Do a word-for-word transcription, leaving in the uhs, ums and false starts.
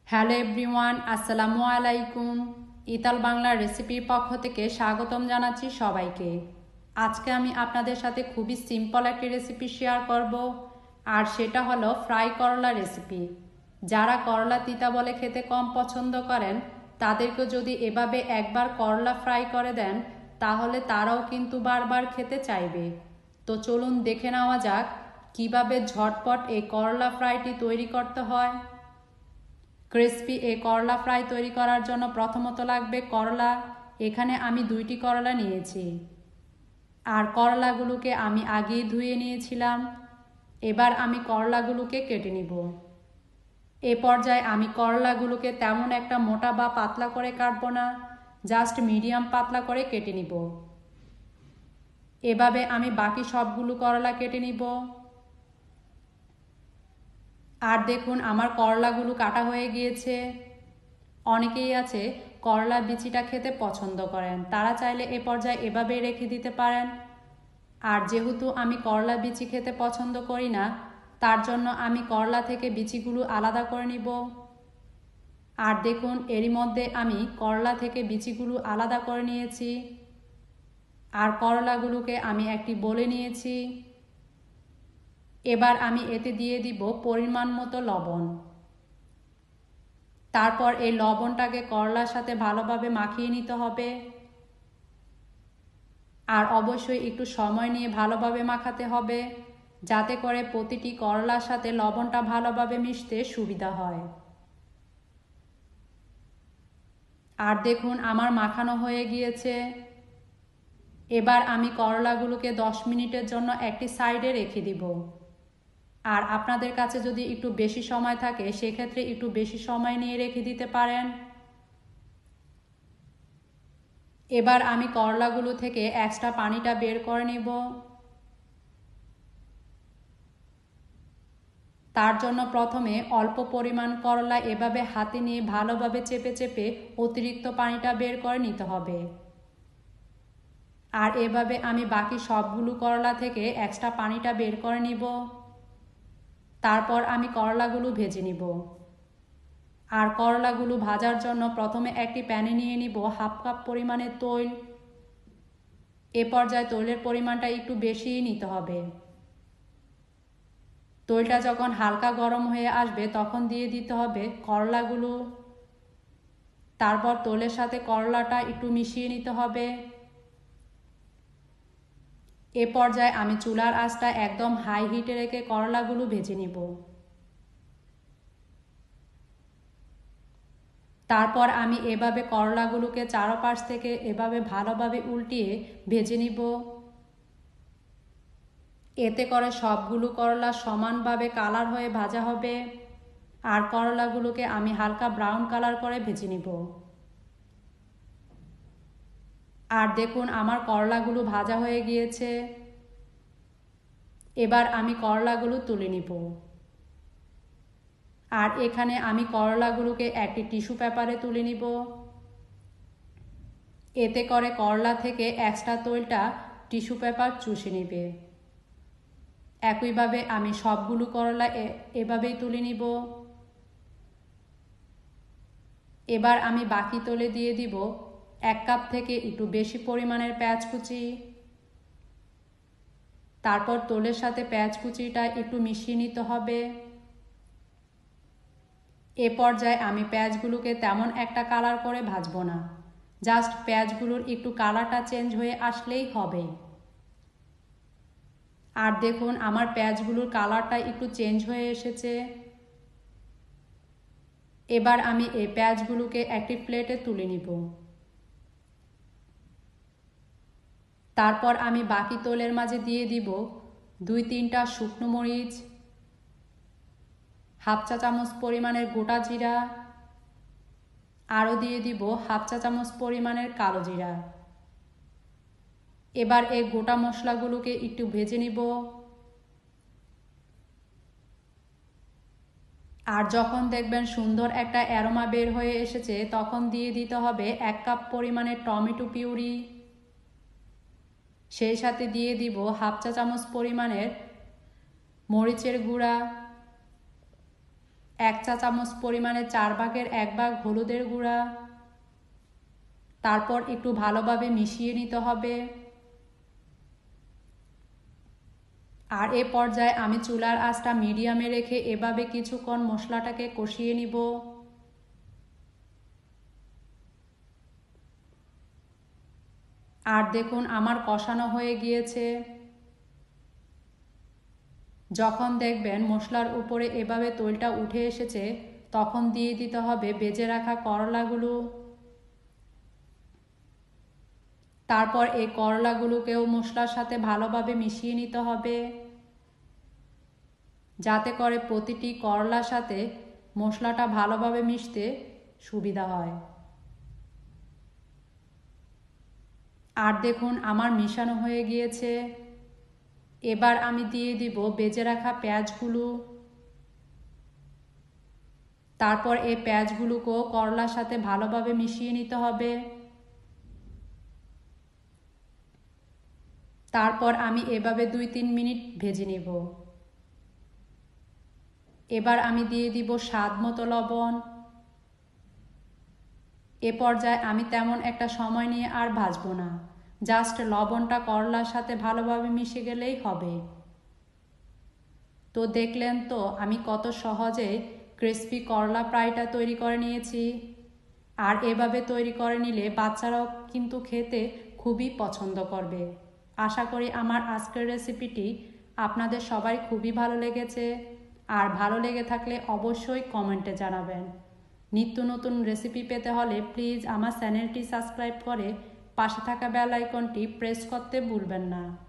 Hello everyone, আসসালামু আলাইকুম। Ital Bangla রেসিপির পক্ষ থেকে স্বাগতম জানাচ্ছি সবাইকে। আজকে আমি আপনাদের সাথে খুবই সিম্পল একটি রেসিপি শেয়ার করব, আর সেটা হলো ফ্রাই করলা রেসিপি। যারা করলা তিতা বলে খেতে কম পছন্দ করেন, তাদেরকে যদি এভাবে একবার করলা ফ্রাই করে দেন, তাহলে তারাও কিন্তু বারবার খেতে চাইবে। তো চলুন দেখে নেওয়া যাক কিভাবে ঝটপট এই করলা ফ্রাইটি তৈরি করতে হয়। ক্রিসপি এই করলা ফ্রাই তৈরি করার জন্য প্রথমত লাগবে করলা। এখানে আমি দুইটি করলা নিয়েছি, আর করলাগুলোকে আমি আগেই ধুয়ে নিয়েছিলাম। এবার আমি করলাগুলোকে কেটে নিব। এ পর্যায়ে আমি করলাগুলোকে তেমন একটা মোটা বা পাতলা করে কাটবো না, জাস্ট মিডিয়াম পাতলা করে কেটে নিব। এভাবে আমি বাকি সবগুলো করলা কেটে নিব। আর দেখুন আমার করলাগুলো কাটা হয়ে গিয়েছে। অনেকেই আছে করলা বিচিটা খেতে পছন্দ করেন, তারা চাইলে এ পর্যায়ে এভাবেই রেখে দিতে পারেন। আর যেহেতু আমি করলা বিচি খেতে পছন্দ করি না, তার জন্য আমি করলা থেকে বিচিগুলো আলাদা করে নিব। আর দেখুন এরই মধ্যে আমি করলা থেকে বিচিগুলো আলাদা করে নিয়েছি, আর করলাগুলোকে আমি একটি বলে নিয়েছি। এবার আমি এতে দিয়ে দিব পরিমাণ মতো লবণ। তারপর এই লবণটাকে করলার সাথে ভালোভাবে মাখিয়ে নিতে হবে, আর অবশ্যই একটু সময় নিয়ে ভালোভাবে মাখাতে হবে, যাতে করে প্রতিটি করলার সাথে লবণটা ভালোভাবে মিশতে সুবিধা হয়। আর দেখুন আমার মাখানো হয়ে গিয়েছে। এবার আমি করলাগুলোকে দশ মিনিটের জন্য একটি সাইডে রেখে দিব। আর আপনাদের কাছে যদি একটু বেশি সময় থাকে, সেক্ষেত্রে একটু বেশি সময় নিয়ে রেখে দিতে পারেন। এবার আমি করলাগুলো থেকে এক্সট্রা পানিটা বের করে নিব। তার জন্য প্রথমে অল্প পরিমাণ করলা এভাবে হাতে নিয়ে ভালোভাবে চেপে চেপে অতিরিক্ত পানিটা বের করে নিতে হবে। আর এভাবে আমি বাকি সবগুলো করলা থেকে এক্সট্রা পানিটা বের করে নিব। তারপর আমি করলাগুলো ভেজে নিব। আর করলাগুলো ভাজার জন্য প্রথমে একটি প্যানে নিয়ে নিব হাফ কাপ পরিমাণের তৈল। এ পর্যায়ে তৈলের পরিমাণটা একটু বেশিই নিতে হবে। তৈলটা যখন হালকা গরম হয়ে আসবে, তখন দিয়ে দিতে হবে করলাগুলো। তারপর তৈলের সাথে করলাটা একটু মিশিয়ে নিতে হবে। এ পর্যায়ে আমি চুলার আঁচটা একদম হাই হিটে রেখে করলাগুলো ভেজে নিব। তারপর আমি এভাবে করলাগুলোকে চারপাশ থেকে এভাবে ভালোভাবে উল্টিয়ে ভেজে নিব। এতে করে সবগুলো করলা সমানভাবে কালার হয়ে ভাজা হবে। আর করলাগুলোকে আমি হালকা ব্রাউন কালার করে ভেজে নিব। আর দেখুন আমার করলাগুলো ভাজা হয়ে গিয়েছে। এবার আমি করলাগুলো তুলে নিব। আর এখানে আমি করলাগুলোকে একটি টিস্যু পেপারে তুলে নিব। এতে করে করলা থেকে এক্সট্রা তৈলটা টিস্যু পেপার চুষে নেবে। একইভাবে আমি সবগুলো করলা এভাবেই তুলে নিব। এবার আমি বাকি তলে দিয়ে দিব এক কাপ থেকে একটু বেশি পরিমাণের পেঁয়াজ কুচি। তারপর তোলের সাথে পেঁয়াজ কুচিটা একটু মিশিয়ে নিতে হবে। এ পর্যায়ে আমি পেঁয়াজগুলোকে তেমন একটা কালার করে ভাজবো না, জাস্ট পেঁয়াজগুলোর একটু কালারটা চেঞ্জ হয়ে আসলেই হবে। আর দেখুন আমার পেঁয়াজগুলোর কালারটা একটু চেঞ্জ হয়ে এসেছে। এবার আমি এই পেঁয়াজগুলোকে একটি প্লেটে তুলে নিব। তারপর আমি বাকি তোলের মাঝে দিয়ে দিব দুই তিনটা শুকনো মরিচ, হাফ চা চামচ পরিমাণের গোটা জিরা, আরও দিয়ে দিব হাফ চা চামচ পরিমাণের কালো জিরা। এবার এই গোটা মশলাগুলোকে একটু ভেজে নিব। আর যখন দেখবেন সুন্দর একটা অ্যারোমা বের হয়ে এসেছে, তখন দিয়ে দিতে হবে এক কাপ পরিমাণের টমেটো পিউরি। সেই সাথে দিয়ে দিব হাফ চা চামচ পরিমাণের মরিচের গুঁড়া। এক চা চামচ পরিমাণে চার ভাগের এক ভাগ হলুদের গুঁড়া। তারপর একটু ভালোভাবে মিশিয়ে নিতে হবে। আর এ পর্যায়ে আমি চুলার আঁচটা মিডিয়ামে রেখে এভাবে কিছুক্ষণ মশলাটাকে কষিয়ে নিব। আর দেখুন আমার কষানো হয়ে গিয়েছে। যখন দেখবেন মশলার উপরে এভাবে তেলটা উঠে এসেছে, তখন দিয়ে দিতে হবে ভেজে রাখা করলাগুলো। তারপর এই করলাগুলোকেও মশলার সাথে ভালোভাবে মিশিয়ে নিতে হবে, যাতে করে প্রতিটি করলার সাথে মশলাটা ভালোভাবে মিশতে সুবিধা হয়। আর দেখুন আমার মিশানো হয়ে গিয়েছে। এবার আমি দিয়ে দিব ভেজে রাখা পেঁয়াজগুলো। তারপর এই পেঁয়াজগুলোকেও করলার সাথে ভালোভাবে মিশিয়ে নিতে হবে। তারপর আমি এভাবে দুই তিন মিনিট ভেজে নেব। এবার আমি দিয়ে দিব স্বাদ মতো লবণ। এ পর্যায়ে আমি তেমন একটা সময় নিয়ে আর ভাজবো না, জাস্ট লবণটা করলার সাথে ভালোভাবে মিশে গেলেই হবে। তো দেখলেন তো আমি কত সহজে ক্রিসপি করলা ফ্রাইটা তৈরি করে নিয়েছি। আর এভাবে তৈরি করে নিলে বাচ্চারাও কিন্তু খেতে খুবই পছন্দ করবে। আশা করি আমার আজকের রেসিপিটি আপনাদের সবাই খুবই ভালো লেগেছে। আর ভালো লেগে থাকলে অবশ্যই কমেন্টে জানাবেন। নিত্য নতুন রেসিপি পেতে হলে প্লিজ আমার চ্যানেলটি সাবস্ক্রাইব করে পাশে থাকা বেল আইকনটি প্রেস করতে ভুলবেন না।